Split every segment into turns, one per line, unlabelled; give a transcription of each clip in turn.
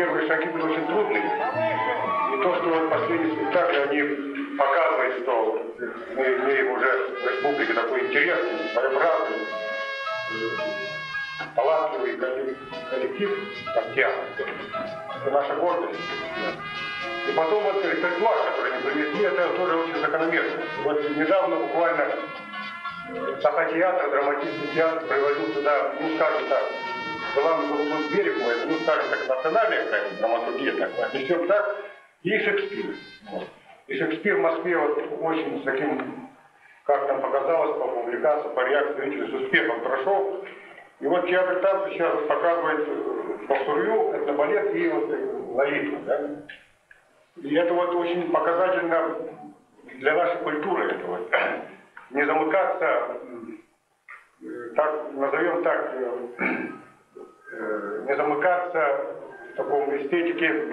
первые шаги были очень трудные. И то, что вот последние спектакли, они показывают, что мы имеем уже в республике такой интересный, своеобразный, талантливый коллектив, как театр. Это наша гордость. И потом вот репертуар, который они принесли, это тоже очень закономерно. Вот недавно буквально Саха-театр, драматический театр приводил сюда, ну скажем так, главный голубой берег мой, ну скажем так, национальная какая-то драматургия такая, отнесем так, и Шекспир. И Шекспир в Москве вот очень с таким, как нам показалось, по публикации, по реакции зрителей, с успехом прошел. И вот театр танца сейчас показывает Бахсурью, это балет и вот Лолиту, да? И это вот очень показательно для нашей культуры, это вот. Не замыкаться, так, назовем так, не замыкаться в таком эстетике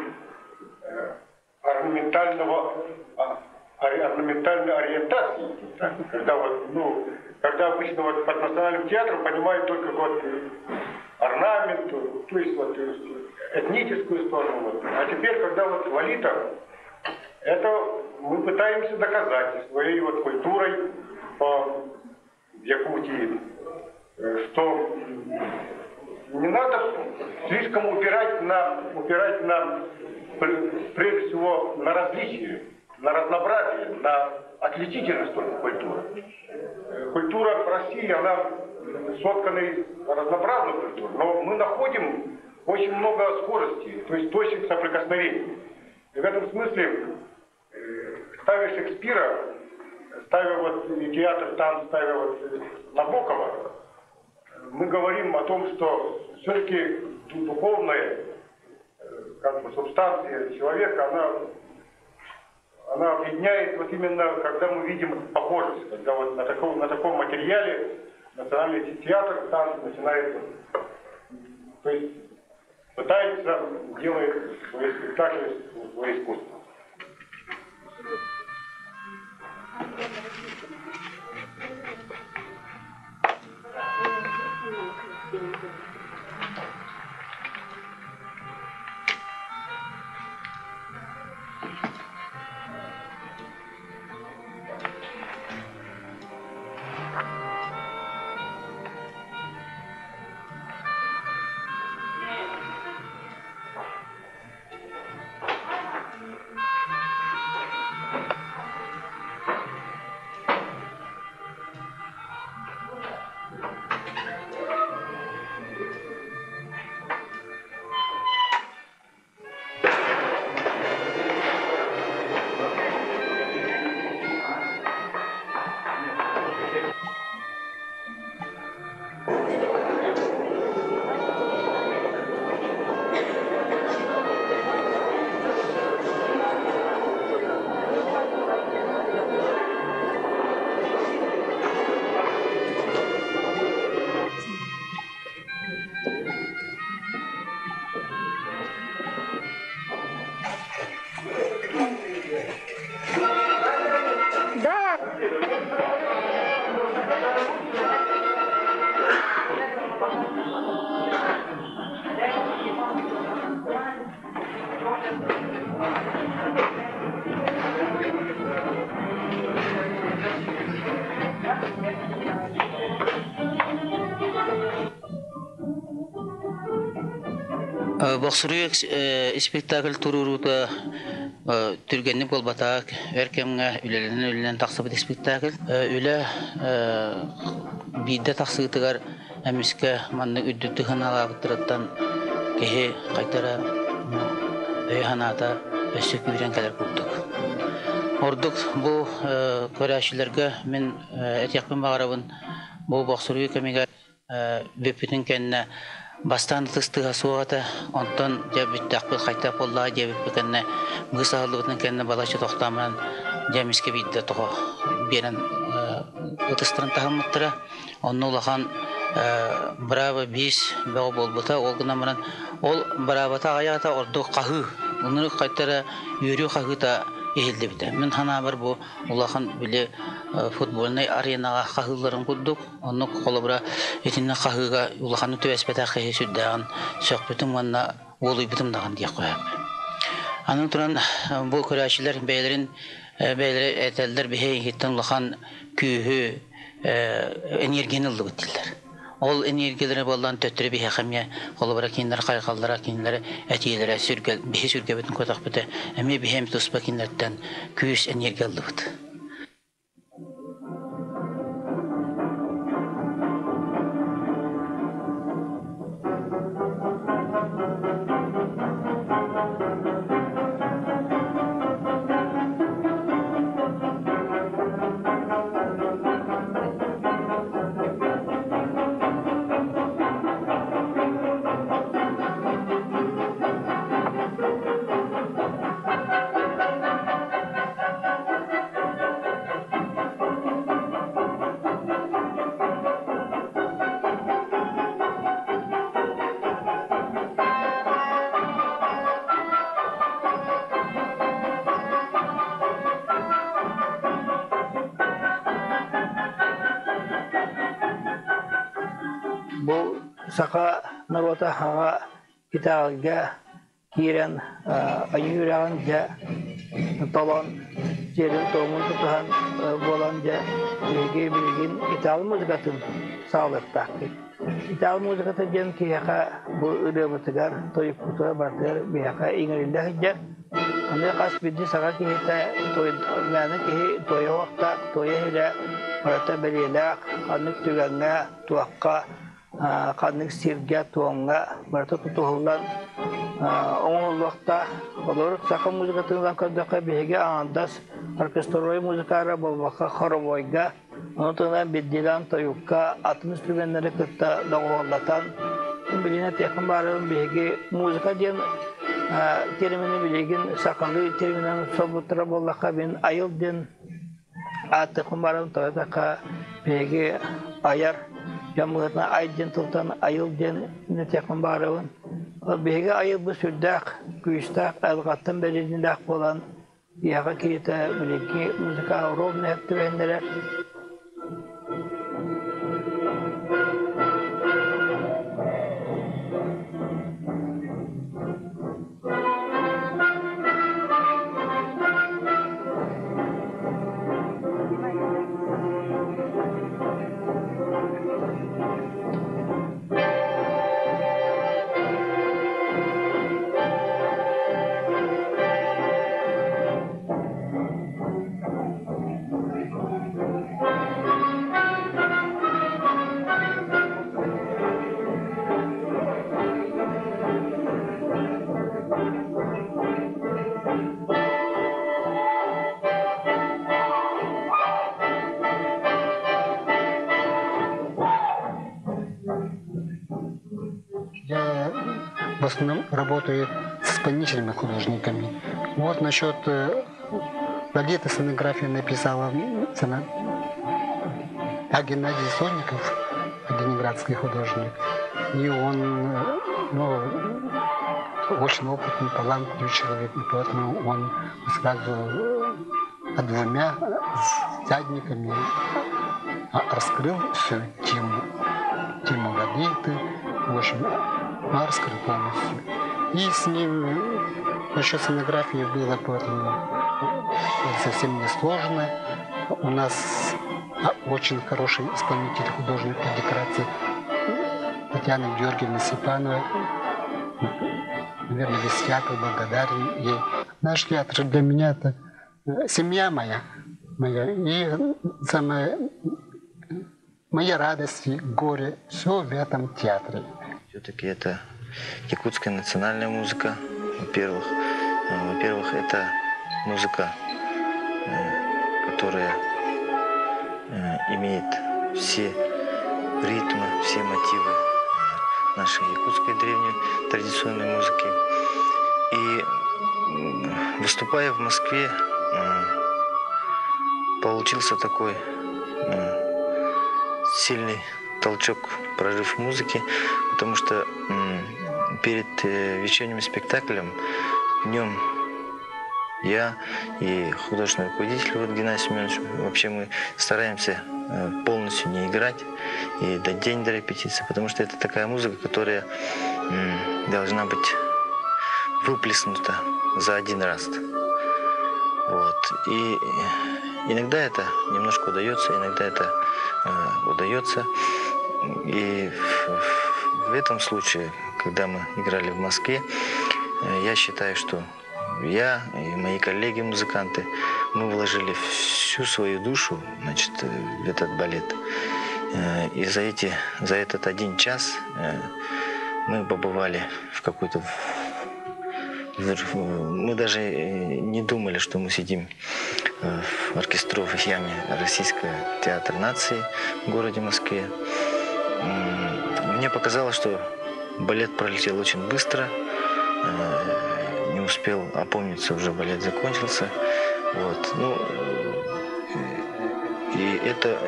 орнаментальной ориентации. Когда вот, ну, когда обычно вот под национальным театром понимают только вот орнамент, то есть вот этническую сторону. Вот. А теперь, когда вот Лолита, это мы пытаемся доказать своей вот культурой по Якутии, что не надо слишком упирать на прежде всего на различие, на разнообразие, на отличительность только культуры. Культура в России, она соткана из разнообразной культуры, но мы находим очень много схожестей, то есть точек соприкосновений. И в этом смысле, ставя Шекспира, ставя вот и театр танц, ставя вот Набокова, мы говорим о том, что все-таки духовная как бы субстанция человека, она объединяет вот именно, когда мы видим похожесть, когда вот на таком материале национальный театр танц начинает, то есть пытается делать свои спектакли, свое искусство.
Бахсурюк спектакль турурута түргенник болбатак эркемге үлелен таксыбыт спектакль үле бидде таксыгытыгар эмиске манны үддүттү ханалабыттыраттан кеһи кайтара ханата өссөк үйрен келер курдук. Ордук бу көрәшилерге мен этякпын багарабын бу Бахсурюк эмиге бепитин кенне Бастан тыстыга суата, онтон жабиттакпыл кайта болла жабиппекенне мысаалыбытын кенне балачы токтаман жамиске бидде тоо берен ытыстырын тахаммыттыра онну улахан браво бис бего болбута ол гынамынан ол бравата аята ордук кахы уну кайтара үйрү кахыта эхилди бите мен хана бар бу улахан биле футбольный аренага кахыларын курдук онну колобра этинне кахыга улаханы төбеспета кахы сүддаган сөкпүтүн манна олуй бутум даган дия кояп. Анын туран бу көрәшилер бәйләрен бәйләр әтәлдер бихе хиттан лахан күһү энергияны лыгыттылар. Ол энергиялары болдан төттүрү бихе хамя колбара киндер кайкалдыра киндер әтиеләре сүргәл бихе сүргәбетен котак бите. Әме бихем туспа киндердән күс энергия лыгыт.
Bu saka narota hava kitaalga kiren ayuraanja talan jerin tomun tutan bolanja bilgi bilgin itaal muzikatın sağlıktaktı. İtaal muzikatı jem ki haka bu ödemetgar toyup kutu barter bihaka ingerinde hijja. Ane kas bidi saka ki hita toy mane ki toya wakta toya hila marata belilak anık tüganga tuakka kanık sirga tuanga marata tutuhulan onun vakta olur saka muzikatın kadaka bihege andas orkestroy muzikara bolvaka khoroboyga onunla bidilan toyukka atın instrumentleri kıtta dağıllatan biline tekrar barın bihege muzika diyen terimini bilgin sakalı teriminin sobutra bollaka bin ayıl den atı kumarın toyaka bihege ayar Jamurna aydın tutan ayıl den ne tekrar barın bihege ayıl bu sürdük güçtak algattan belirlilik olan yaga kita bilgi muzika rol ne ettirenler
Я в основном работаю с исполнительными художниками. Вот насчет Лолиты сценографии написала Геннадий Сольников, ленинградский художник. И он очень опытный, талантливый человек, и поэтому он сразу двумя задниками раскрыл всю тему Лолиты. В общем, раскрыл полностью. И с ним насчет сценографии было поэтому совсем несложно. У нас очень хороший исполнитель, художник по декорации Татьяна Георгиевна Степанова. Наверное, весь театр благодарен ей. Наш театр для меня это семья моя. И самое моя радость и горе, все в этом театре.
Все-таки это якутская национальная музыка, во-первых. Во-первых, это музыка, которая имеет все ритмы, все мотивы нашей якутской древней традиционной музыки. И выступая в Москве, получился такой сильный толчок, прорыв музыки, потому что перед вечерним спектаклем днем я и художественный руководитель Геннадий Семенович, вообще мы стараемся полностью не играть и дать день до репетиции, потому что это такая музыка, которая должна быть выплеснуто за один раз. Вот. И иногда это немножко удается, иногда это удается. И в этом случае, когда мы играли в Москве, я считаю, что я и мои коллеги-музыканты, мы вложили всю свою душу, значит, в этот балет. И за этот 1 час мы побывали в какой-то... Мы даже не думали, что мы сидим в оркестровой яме Российского театра нации в городе Москве. Мне показалось, что балет пролетел очень быстро. Не успел опомниться, уже балет закончился. Вот. Ну, и это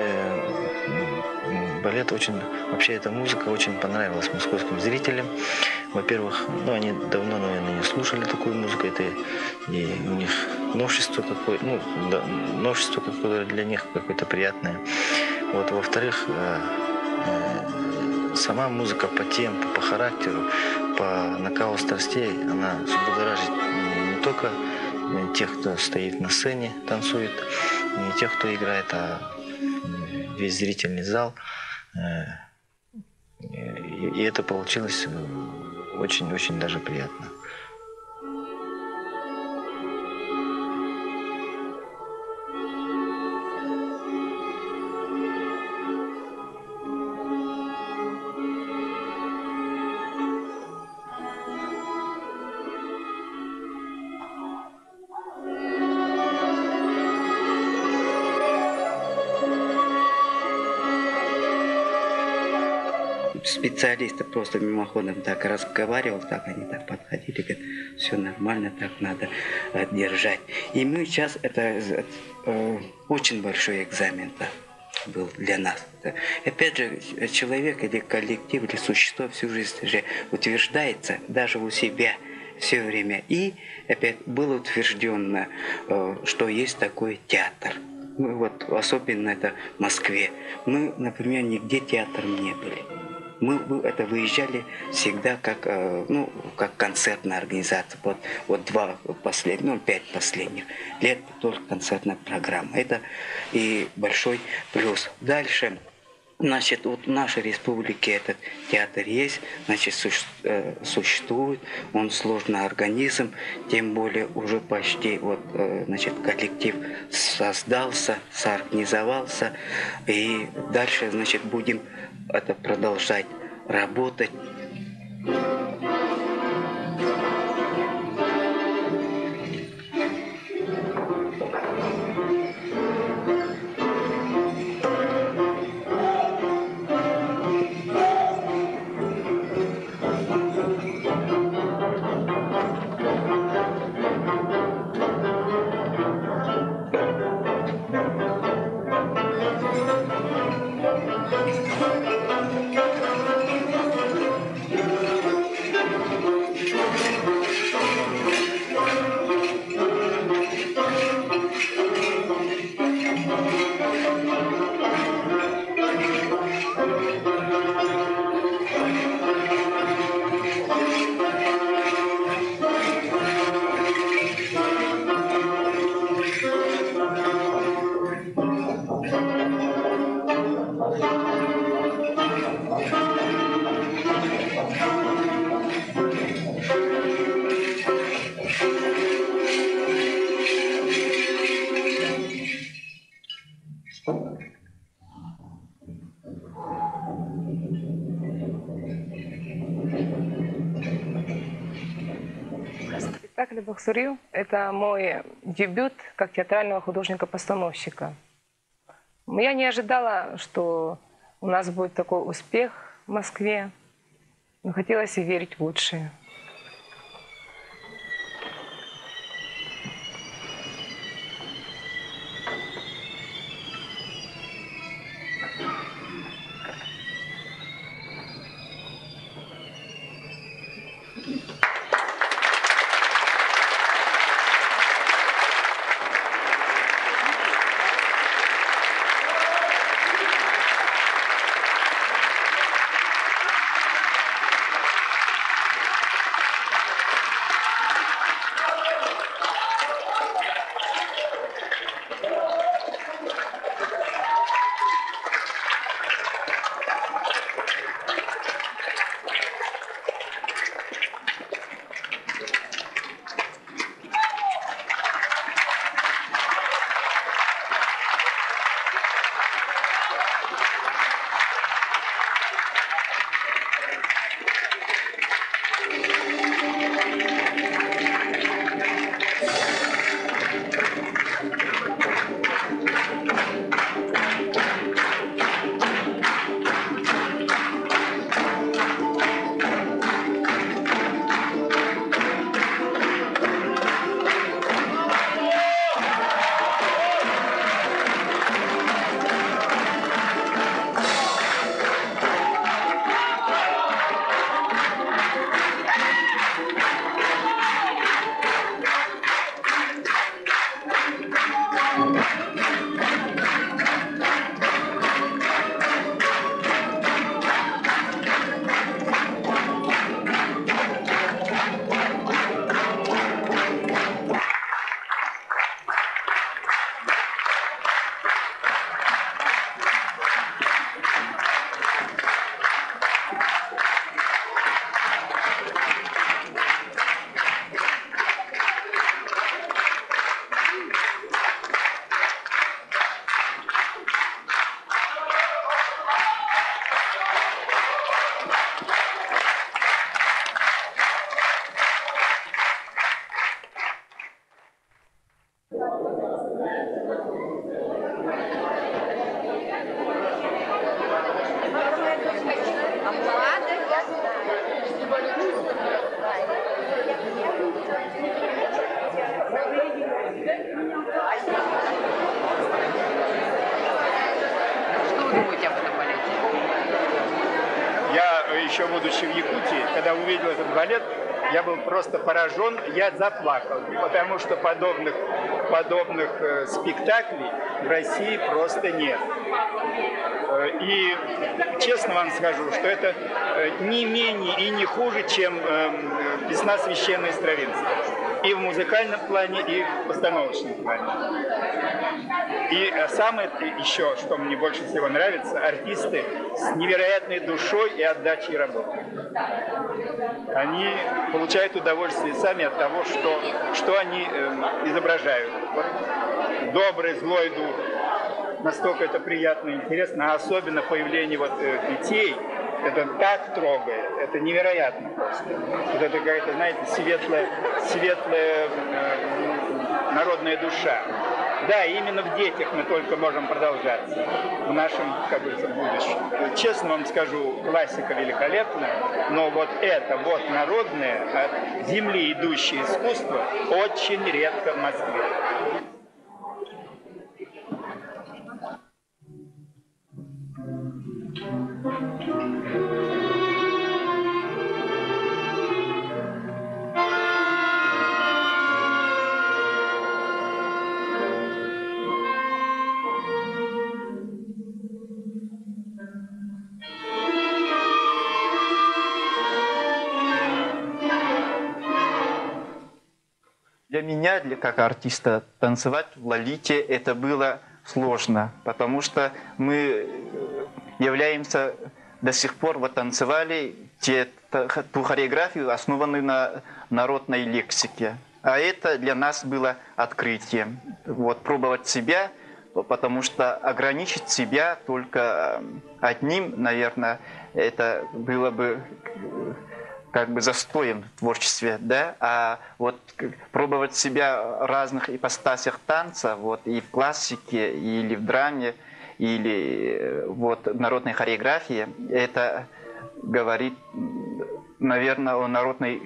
балет очень, вообще эта музыка очень понравилась московским зрителям. Во-первых, ну, они давно, наверное, не слушали такую музыку, это и у них новшество какое, ну, да, новшество какое для них какое-то приятное. Вот, во-вторых, сама музыка по темпу, по характеру, по накалу страстей, она будоражит не только тех, кто стоит на сцене, танцует, не тех, кто играет, а весь зрительный зал. И это получилось очень-очень даже приятно.
Специалисты просто мимоходом так разговаривал, так они так подходили, говорят, все нормально, так надо держать. И мы сейчас, это очень большой экзамен был для нас. Опять же, человек или коллектив, или существо всю жизнь же утверждается даже у себя все время. И опять было утверждено, что есть такой театр. Ну, вот, особенно это в Москве. Мы, например, нигде театром не были. Мы это выезжали всегда как, ну, как концертная организация. Вот 5 последних лет только концертная программа. Это и большой плюс. Дальше, значит, вот в нашей республике этот театр есть, значит, существует, он сложный организм, тем более уже почти вот, значит, коллектив создался, соорганизовался, и дальше, значит, будем это продолжать работать.
Спектакль «Бахсурил» — это мой дебют как театрального художника-постановщика. Я не ожидала, что у нас будет такой успех в Москве, но хотелось и верить в лучшее.
вы думаете об этом балете?
Я, еще будучи в Якутии, когда увидел этот балет, я был просто поражен, я заплакал, потому что подобных спектаклей в России просто нет. И честно вам скажу, что это не менее и не хуже, чем «Весна священной Стравинского». И в музыкальном плане, и в постановочном плане. И самое еще, что мне больше всего нравится, артисты с невероятной душой и отдачей работы. Они получают удовольствие сами от того, что они изображают. Вот добрый, злой дух. Настолько это приятно и интересно, а особенно появление детей, это так трогает, это невероятно просто. Вот это какая-то, знаете, светлая народная душа. Да, именно в детях мы только можем продолжаться, в нашем, как говорится, будущем. Честно вам скажу, классика великолепна, но вот это вот народное, от земли идущее искусство очень редко в Москве.
Для меня, как артиста, танцевать в Лолите это было сложно, потому что мы являемся до сих пор танцевали ту хореографию, основанную на народной лексике. А это для нас было открытием. Пробовать себя, потому что ограничить себя только одним, наверное, это было бы как бы застоем в творчестве, да, а пробовать себя в разных ипостасях танца, и в классике, или в драме, или в народной хореографии, это говорит, наверное, о народных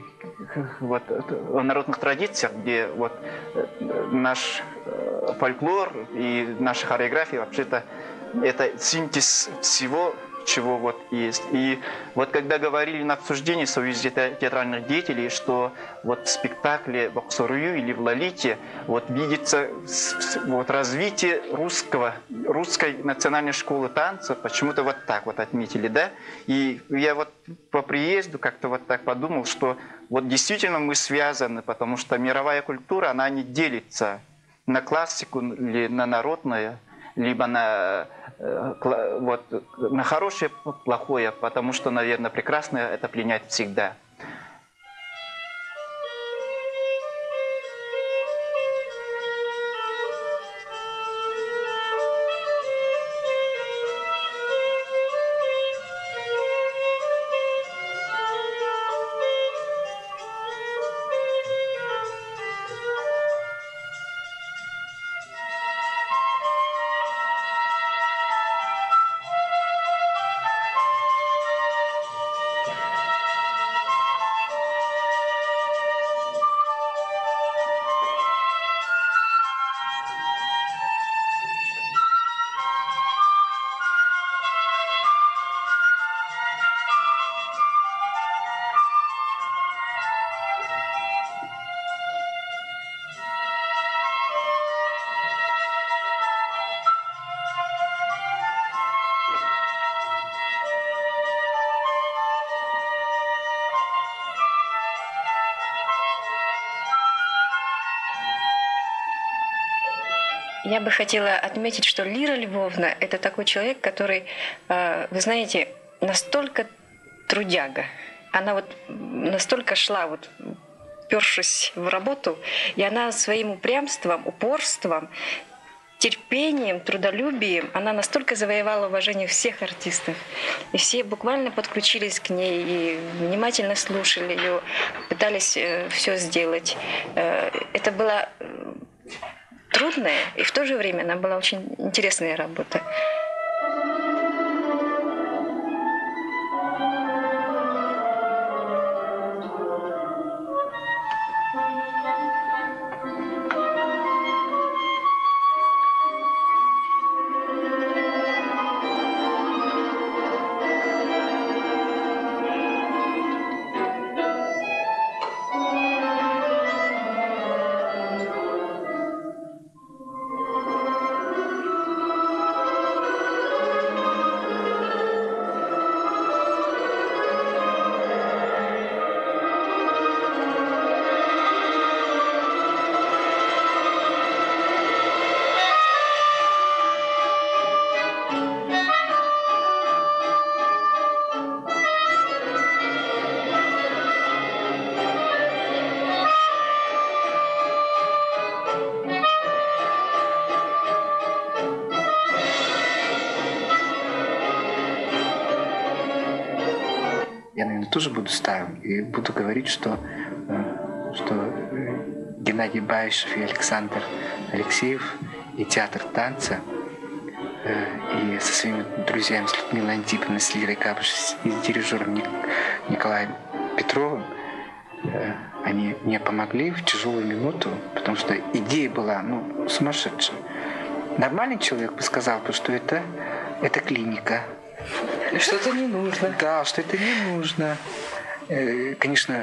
традициях, где наш фольклор и наша хореография вообще-то это синтез всего, чего есть. И когда говорили на обсуждении в Союзе театральных деятелей, что в спектакле в Аксурую или в Лолите видится развитие русской национальной школы танца, почему-то так отметили, да? И я по приезду как-то так подумал, что действительно мы связаны, потому что мировая культура, она не делится на классику или на народное, либо на хорошее, плохое, потому что, наверное, прекрасное это пленяет всегда.
Я бы хотела отметить, что Лира Львовна — это такой человек, который, вы знаете, настолько трудяга. Она настолько шла, упершись в работу, и она своим упрямством, упорством, терпением, трудолюбием, она настолько завоевала уважение всех артистов. И все буквально подключились к ней и внимательно слушали ее, пытались все сделать. Это была трудная, и в то же время она была очень интересная работа.
я, наверное, тоже буду старым и буду говорить, что Геннадий Баишев и Александр Алексеев и театр танца и со своими друзьями, с Людмилой Антиповной, с Лирой Кабыш и с дирижером Николаем Петровым, они мне помогли в тяжелую минуту, потому что идея была сумасшедшая. Нормальный человек бы сказал, что это клиника.
Что-то не нужно.
Да, что это не нужно. Конечно,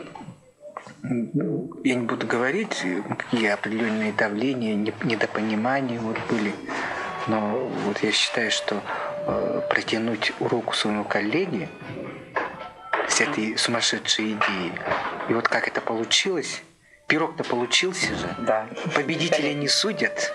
я не буду говорить, какие определенные давления, недопонимания были. Но вот я считаю, что протянуть руку своему коллеге с этой сумасшедшей идеей, и вот как это получилось, пирог-то получился же.
Да.
Победителей не судят.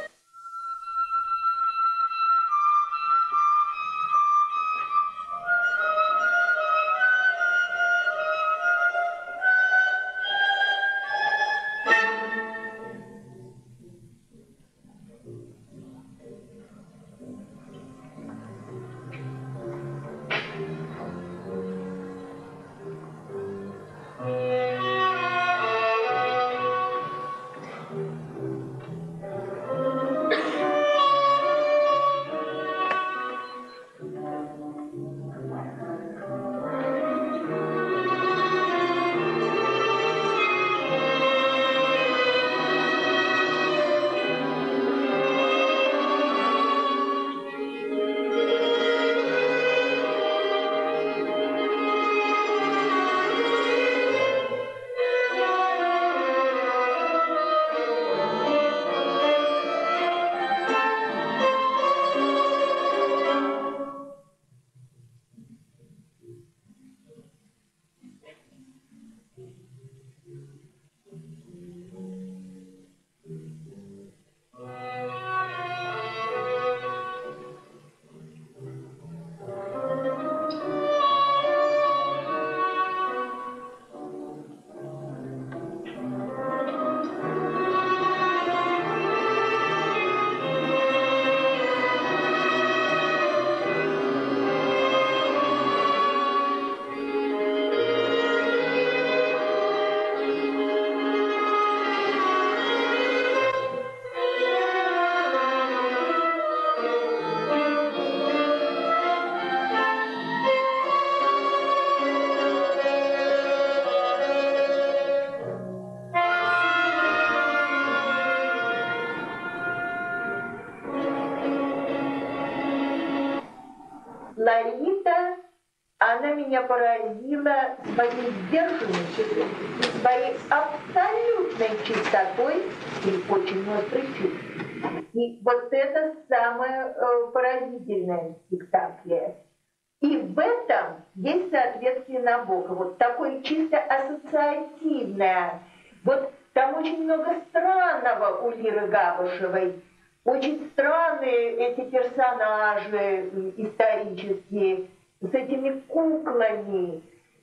Лолита, она меня поразила своей сдержанностью, своей абсолютной чистотой и очень острой чувств. И вот это самое поразительное в спектакле. И в этом есть соответствие Набокова. Вот такое чисто ассоциативное. Вот там очень много странного у Лиры Габышевой. Очень странные эти персонажи исторические, с этими куклами.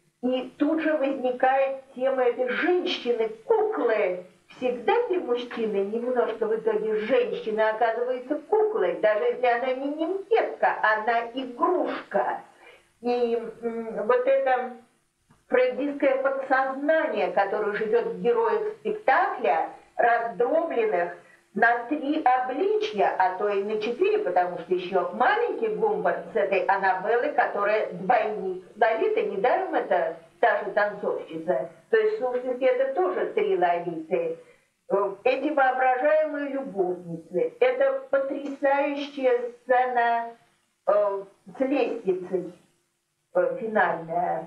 И тут же возникает тема этой женщины-куклы. Всегда ли мужчина немножко в итоге женщина оказывается куклой, даже если она не нимфетка, она игрушка. И вот это фрейдистское подсознание, которое живет в героях спектакля, раздробленных на 3 обличья, а то и на 4, потому что еще маленький Гумбард с этой Аннабеллой, которая двойник Лолиты, недаром это та же танцовщица. То есть, в сущности, это тоже 3 Лолиты. Эти воображаемые любовницы, это потрясающая сцена с лестницей финальная.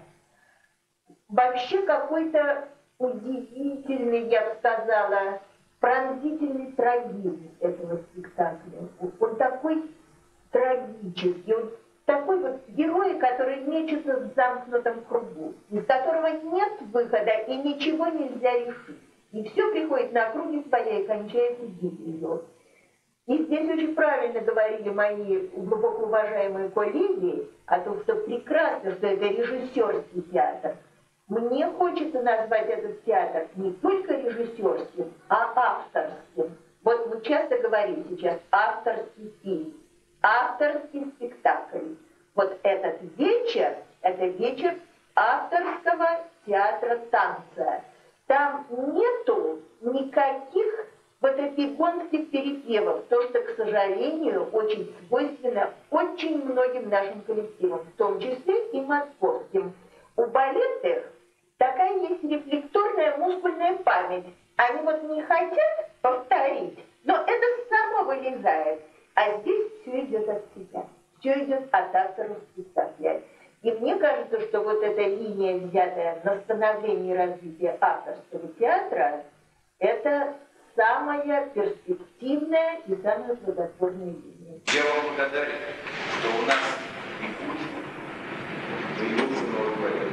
Вообще какой-то удивительный, я бы сказала, пронзительный трагизм этого спектакля. Он такой трагический, он такой вот герой, который мечется в замкнутом кругу, из которого нет выхода и ничего нельзя решить. И все приходит на круги своя и кончается гибелью. И здесь очень правильно говорили мои глубоко уважаемые коллеги о том, что прекрасно, что это режиссерский театр. Мне хочется назвать этот театр не только режиссерским, а авторским. Вот мы часто говорим сейчас авторский фильм, авторский спектакль. Вот этот вечер, это вечер авторского театра танца. Там нету никаких патефигонских перепевов, то, что, к сожалению, очень свойственно очень многим нашим коллективам, в том числе и московским. У балетных такая есть рефлекторная мускульная память. Они вот не хотят повторить, но это само вылезает. А здесь все идет от себя, все идет от автора спектакля. И мне кажется, что вот эта линия, взятая на становление и развитие авторского театра, это самая перспективная и самая плодотворная линия.
Я вам благодарен, что у нас и будет появился новый балет.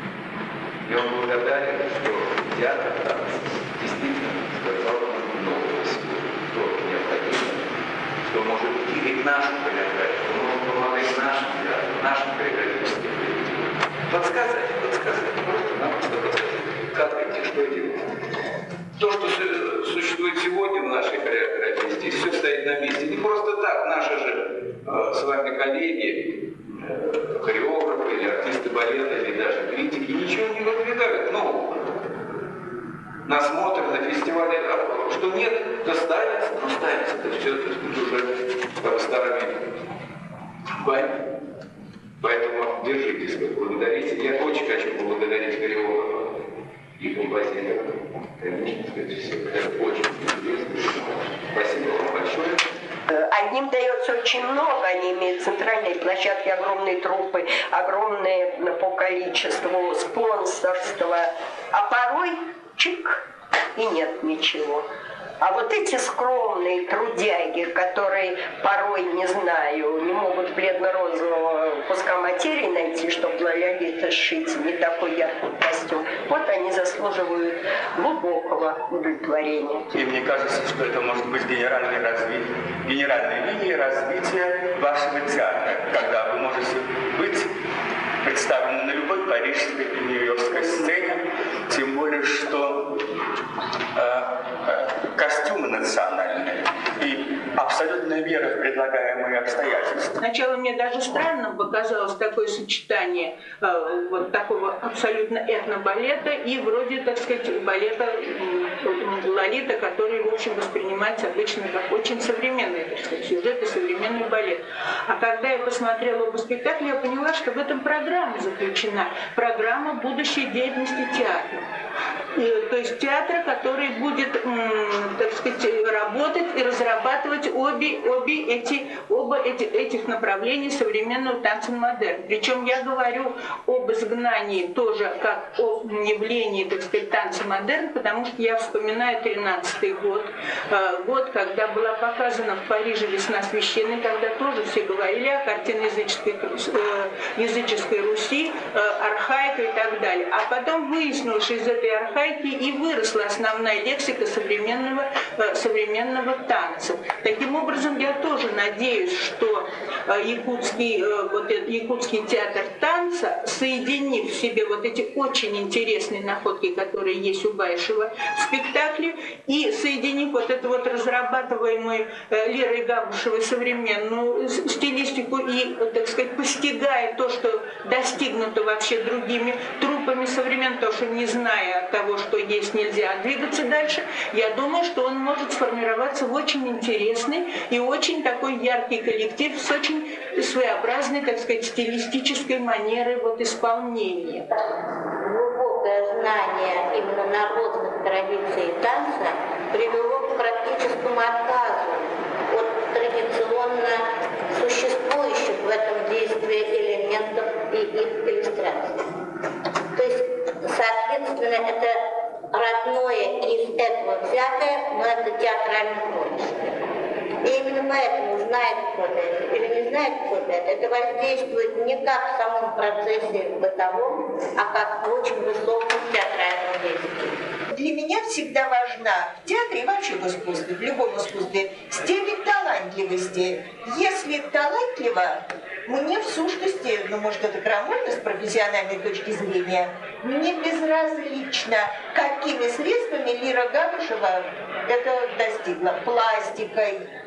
Я вам благодарен, что театр действительно сказал нам новость, что необходимо, что может усилить нашу хореографию, что может помогать нашим театрам, нашим хореографическим коллективам. Подсказать, просто нам подсказать, как идти, что делать. То, что существует сегодня в нашей хореографии, здесь все стоит на месте. Не просто так наши же с вами коллеги, хореографы или артисты балета, или даже критики ничего не выдвигают нового. На смотр, на фестивале, что нет, то ставится, но ставится. Это все уже старыми бами. Поэтому держитесь, вы благодарите. Я очень хочу поблагодарить хореографа и композитора. Это очень интересно. Спасибо вам большое.
Одним дается очень много, они имеют центральные площадки, огромные труппы, огромные по количеству спонсорства, а порой чик, и нет ничего. А вот эти скромные трудяги, которые порой, не знаю, не могут бледно-розового куска материи найти, чтобы для Лолиты сшить не такой яркий костюм, вот они заслуживают глубокого удовлетворения.
И мне кажется, что это может быть генеральной линией развития вашего театра, когда вы можете быть представлены на любой парижской и нью-йоркской сцене, тем более, что костюмы национальные и абсолютная вера в предлагаемые обстоятельства.
Сначала мне даже странным показалось такое сочетание вот такого абсолютно этнобалета и вроде, так сказать, балета Лолита, который, в общем, воспринимается обычно как очень современный, так сказать, сюжет и современный балет. А когда я посмотрела оба спектакля, я поняла, что в этом программа заключена, программа будущей деятельности театра. То есть театра, который будет, так сказать, работать и разрабатывать оба этих направлений современного танца модерн. Причем я говорю об изгнании тоже как о явлении, так сказать, танца модерн, потому что я вспоминаю 13-й год, когда была показана в Париже «Весна священной», когда тоже все говорили о картине языческой Руси, архаика и так далее. А потом выяснилось, что из этой архаики и выросла основная лексика современного танца. Таким образом, я тоже надеюсь, что якутский театр танца, соединив в себе вот эти очень интересные находки, которые есть у Баишева в спектакле, и соединив вот эту вот разрабатываемую Лерой Габушевой современную стилистику и, так сказать, постигая то, что достигнуто вообще другими труппами современными, потому что не зная того, что есть, нельзя двигаться дальше, я думаю, что он может сформироваться в очень интересный и очень такой яркий коллектив с очень своеобразной, так сказать, стилистической манерой вот исполнения.
Глубокое знание именно народных традиций танца привело к практическому отказу от традиционно существующих в этом действии элементов и их иллюстраций. То есть, соответственно, это родное из этого взятое, но это театральное творчество. И именно поэтому, знает кто-то это или не знает кто-то это воздействует не как в самом процессе бытовом, а как в очень высоком театральном действии.
Для меня всегда важна в театре и вообще в искусстве, в любом искусстве, степень талантливости. Если талантливо, мне в сущности, может это крамольно с профессиональной точки зрения, мне безразлично, какими средствами Лира Габушева это достигла. Пластикой,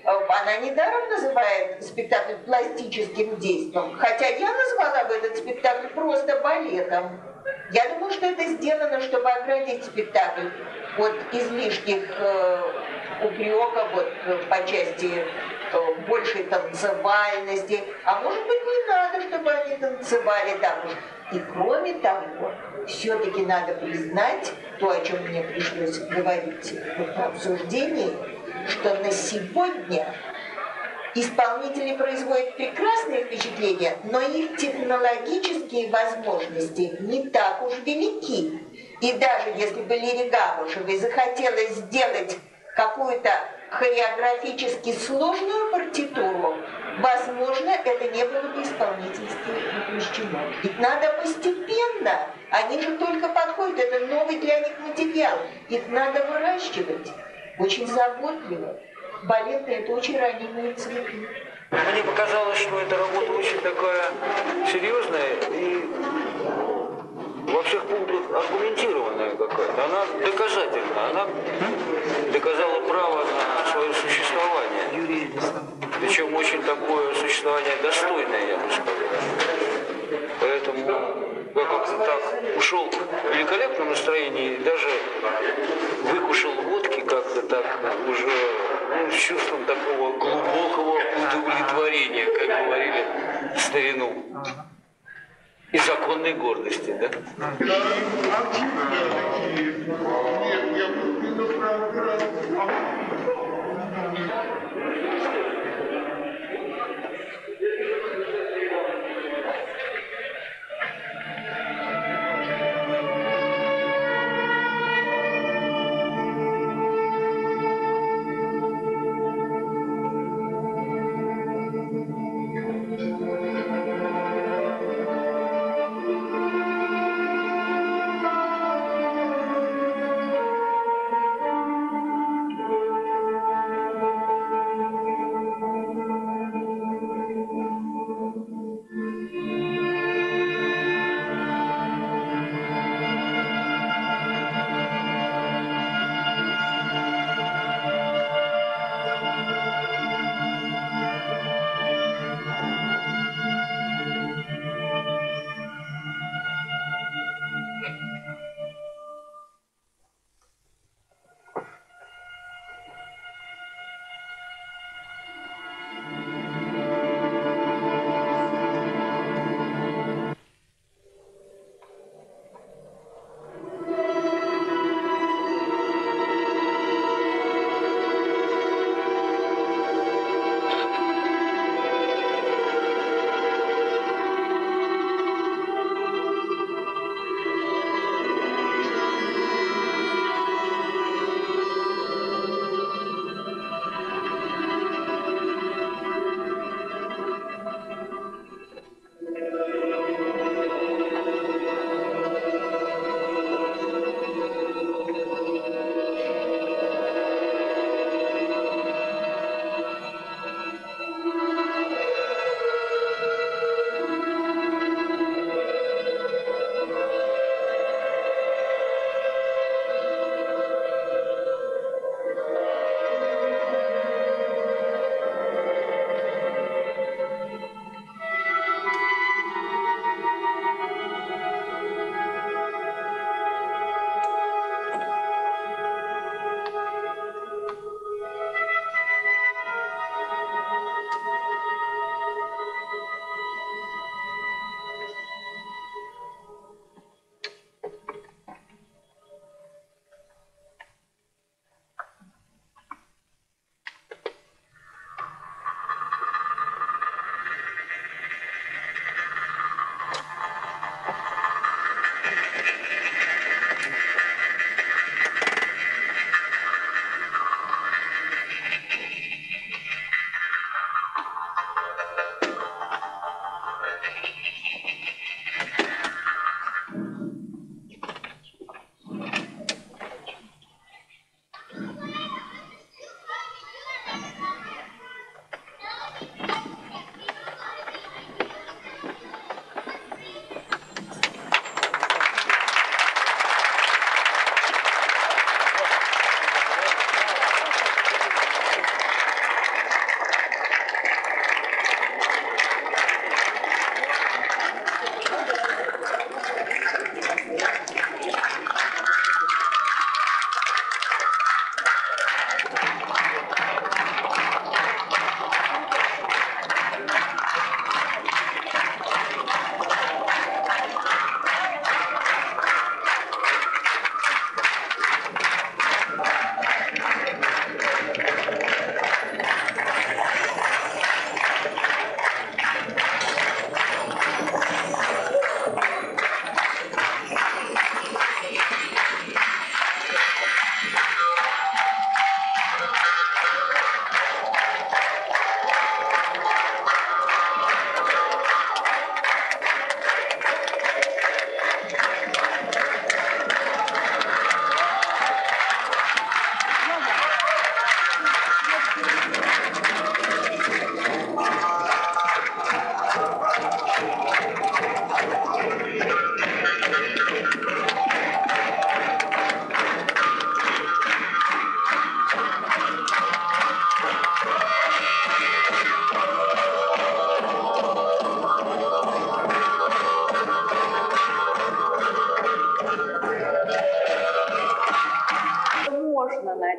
Она недаром называет спектакль пластическим действом, хотя я назвала бы этот спектакль просто балетом. Я думаю, что это сделано, чтобы оградить спектакль от излишних упреков по части большей танцевальности. А может быть, не надо, чтобы они танцевали так уж. И кроме того, все-таки надо признать то, о чем мне пришлось говорить в обсуждении, что на сегодня исполнители производят прекрасное впечатление, но их технологические возможности не так уж велики. И даже если бы Лире Габушевой захотелось сделать какую-то хореографически сложную партитуру, возможно, это не было бы исполнительски помещено. Ведь надо постепенно. Они же только подходят, это новый для них материал. Их надо выращивать очень заботливо. Балет – это очень ранимые цветы.
Мне показалось, что эта работа очень такая серьезная и во всех пунктах аргументированная какая-то. Она доказательна. Она доказала право на свое существование. Причем очень такое существование достойное, я бы сказал. Поэтому я как-то так ушел в великолепном настроении и даже выкушал водки как-то так уже с чувством такого глубокого удовлетворения, как говорили в старину. И законной гордости, да?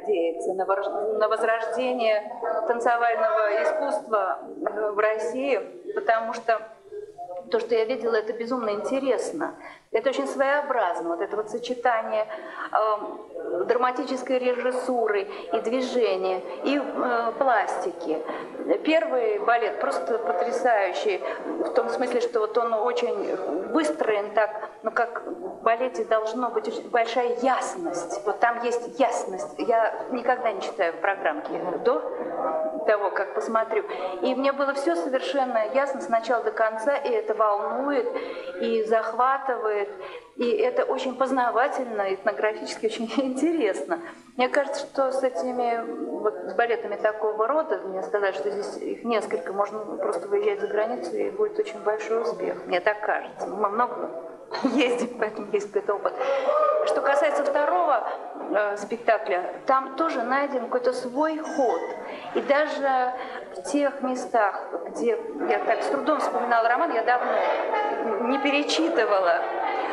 надеяться на возрождение танцевального искусства в России, потому что то, что я видела, это безумно интересно. Это очень своеобразно, вот это вот сочетание драматической режиссуры и движения, и пластики. Первый балет просто потрясающий, в том смысле, что вот он очень выстроен так, ну как в балете должно быть очень большая ясность. Вот там есть ясность. Я никогда не читаю программки до того, как посмотрю. И мне было все совершенно ясно с начала до конца, и это волнует, и захватывает. И это очень познавательно, этнографически очень интересно. Мне кажется, что с этими вот, с балетами такого рода, мне сказали, что здесь их несколько, можно просто выезжать за границу, и будет очень большой успех. Мне так кажется. Мы много ездим, поэтому есть какой-то опыт. Что касается второго спектакля, там тоже найден какой-то свой ход. И даже в тех местах, где я так с трудом вспоминала роман, я давно не перечитывала,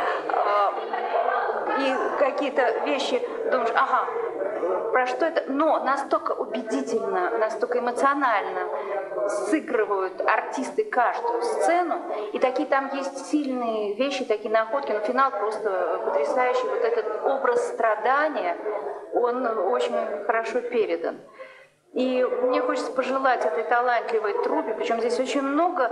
и какие-то вещи думаешь, ага, про что это? Но настолько убедительно, настолько эмоционально сыгрывают артисты каждую сцену, и такие там есть сильные вещи, такие находки, но финал просто потрясающий. Вот этот образ страдания, он очень хорошо передан. И мне хочется пожелать этой талантливой труппе, причем здесь очень много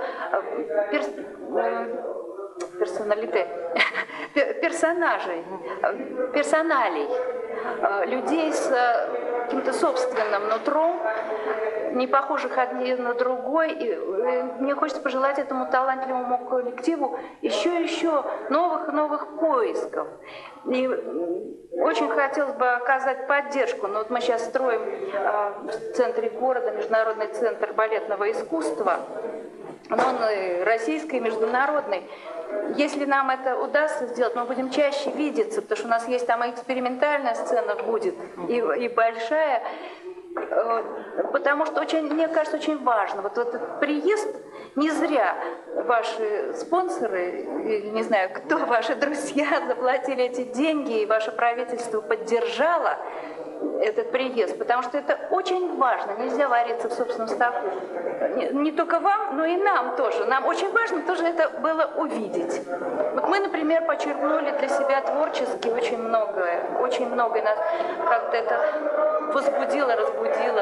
персоналей, людей с каким-то собственным нутром, не похожих один на другой. И мне хочется пожелать этому талантливому коллективу еще новых поисков. И очень хотелось бы оказать поддержку. Но вот мы сейчас строим в центре города Международный центр балетного искусства. Он и российский, и международный. Если нам это удастся сделать, мы будем чаще видеться, потому что у нас есть там и экспериментальная сцена будет, и большая. Потому что мне кажется, очень важно. Вот этот приезд, не зря ваши спонсоры, или не знаю, кто, ваши друзья заплатили эти деньги, и ваше правительство поддержало этот приезд, потому что это очень важно. Нельзя вариться в собственном соку. Не только вам, но и нам тоже. Нам очень важно тоже это было увидеть. Вот мы, например, подчеркнули для себя творчески очень многое. Очень многое нас как-то это возбудило, разбудило.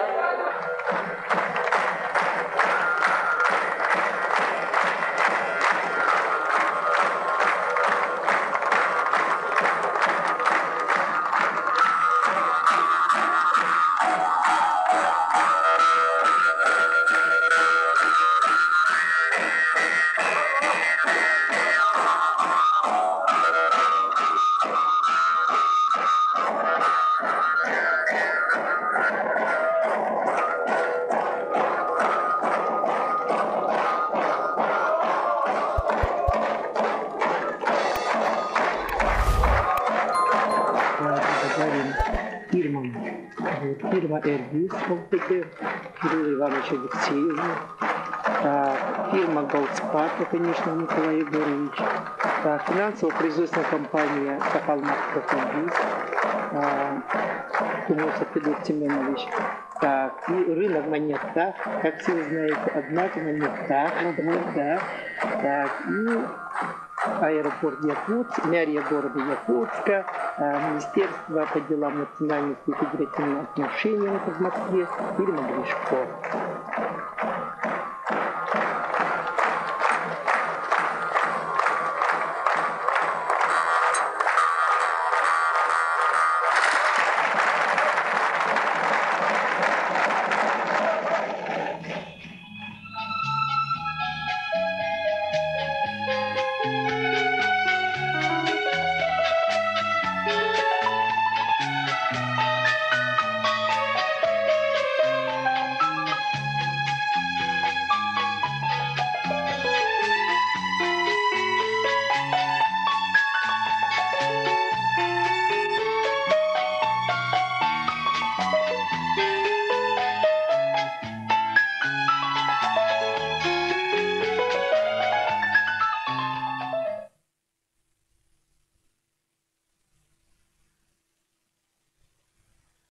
Фирма «Эрбис» ЛТД, Кирилла Ивановича Алексеевна, фирма «Голдспарта», конечно, Николай Егорович, финансово-производственная компания «Сахалмат-Профандис», Тумусов Федор Семенович, и рынок монета, как все знаете, однако монета, и аэропорт Якутск, мэрия города Якутска, Министерство по делам национальных и федеративных отношений в Москве, фирма Гришко.